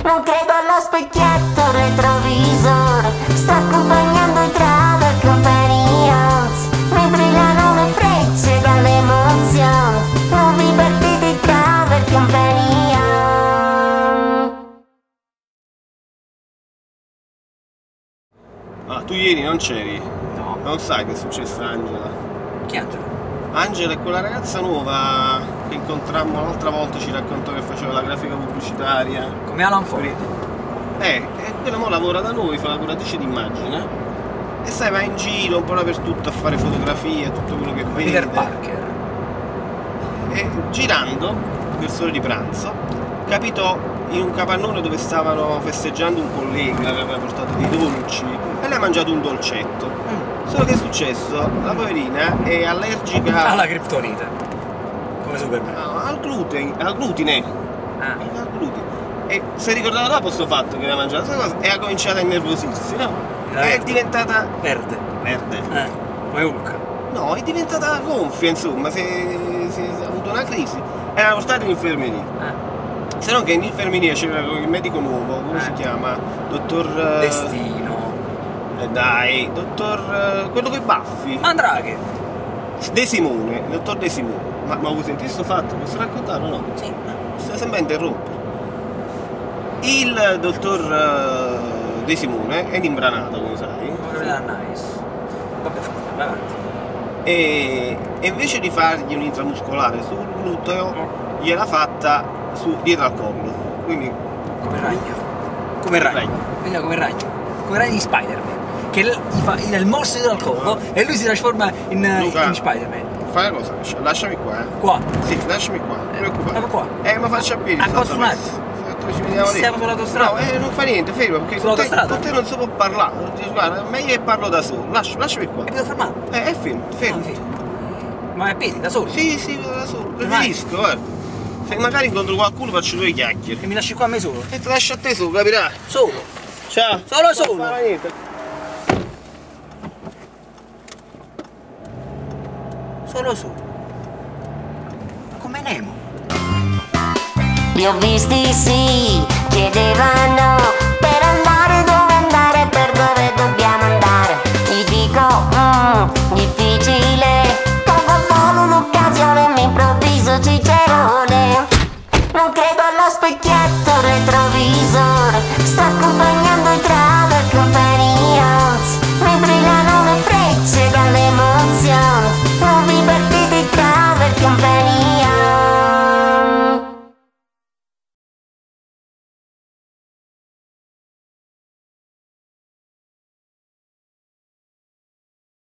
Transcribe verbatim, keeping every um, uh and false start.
Non credo allo specchietto retrovisor, sto accompagnando i Travel Companions. Mi brillano le frecce dall'emozione, nuovi partiti Travel Companions. Ah, tu ieri non c'eri? No. Non sai che è successo a Angela? Chi Angela? Angela è quella ragazza nuova che incontrammo l'altra volta, ci raccontò che faceva la grafica pubblicitaria. Come Alan Ford. Eh, e quella mo lavora da noi, fa la curatrice d'immagine. E sai, va in giro un po' dappertutto a fare fotografie, tutto quello che vede. Peter Parker. E girando, verso l'ora di pranzo, capitò in un capannone dove stavano festeggiando un collega che aveva portato dei dolci e lei ha mangiato un dolcetto. Mm. Solo che è successo? La poverina è allergica Alla criptonite. Come Superman. no, al glutine, al glutine. Ah. Al glutine. E si è ricordata dopo questo fatto che aveva mangiato questa cosa e ha cominciato a innervosirsi, no? La È verde. diventata Verde. verde. Eh. Come Hulk. No, è diventata gonfia, insomma, si è, si è- ha avuto una crisi e l'ha portata in infermeria. Eh. Se non che in infermeria c'era il medico nuovo, come Eh. si chiama? Dottor... eh, Destino. eh, dai, dottor... eh, quello con i baffi. Mandraghe. De Simone, dottor De Simone. Ma, ma vuoi sentire sto fatto? Posso raccontarlo o no? Sì. Sta sempre a interrompere. Il dottor eh, De Simone è imbranato, come sai, Nice. Vabbè, scusa, vai avanti. e, e invece di fargli un intramuscolare sul gluteo, gliel'ha fatta su, dietro al collo. Quindi, Come ragno. Come ragno. Ragno. Vediamo come ragno. Come ragno di Spider-Man. Che l- gli fa il morso dietro al collo e lui si trasforma in, Luca. in Spider-Man. fai una cosa, lasciami qua, eh. Qua. Sì, lasciami qua, non ti preoccupare. Proprio qua. Eh, ma faccia a piedi. A sto costo un attraverso. attimo. Se ci vediamo lì. Siamo sull'autostrada. No, eh, non fa niente, ferma, perché con te, Sull'autostrada? con te non si può parlare. Guarda, meglio che parlo da solo. Lasci, lasciami qua. E mi devo fermare. Eh, è fermo, fermo. Ah, sì. Ma è a piedi, da solo. Sì, sì, da solo. Preferisco, guarda. Se magari incontro qualcuno faccio due chiacchiere. E mi lasci qua a me solo. E ti lascio a te solo, capirai. Solo. Ciao. Solo Non solo. fare niente. Solo solo. Come Nemo. Li ho visti sì, chiedevano per andare dove andare, per dove dobbiamo andare. Gli dico, mm, difficile, poco a poco un'occasione, mi improvviso cicerone. Non credo allo specchietto retrovisor, sto accompagnando i Travel Companions. Mi brillano le frecce dall'emozione, nuovi partiti Travel Companions.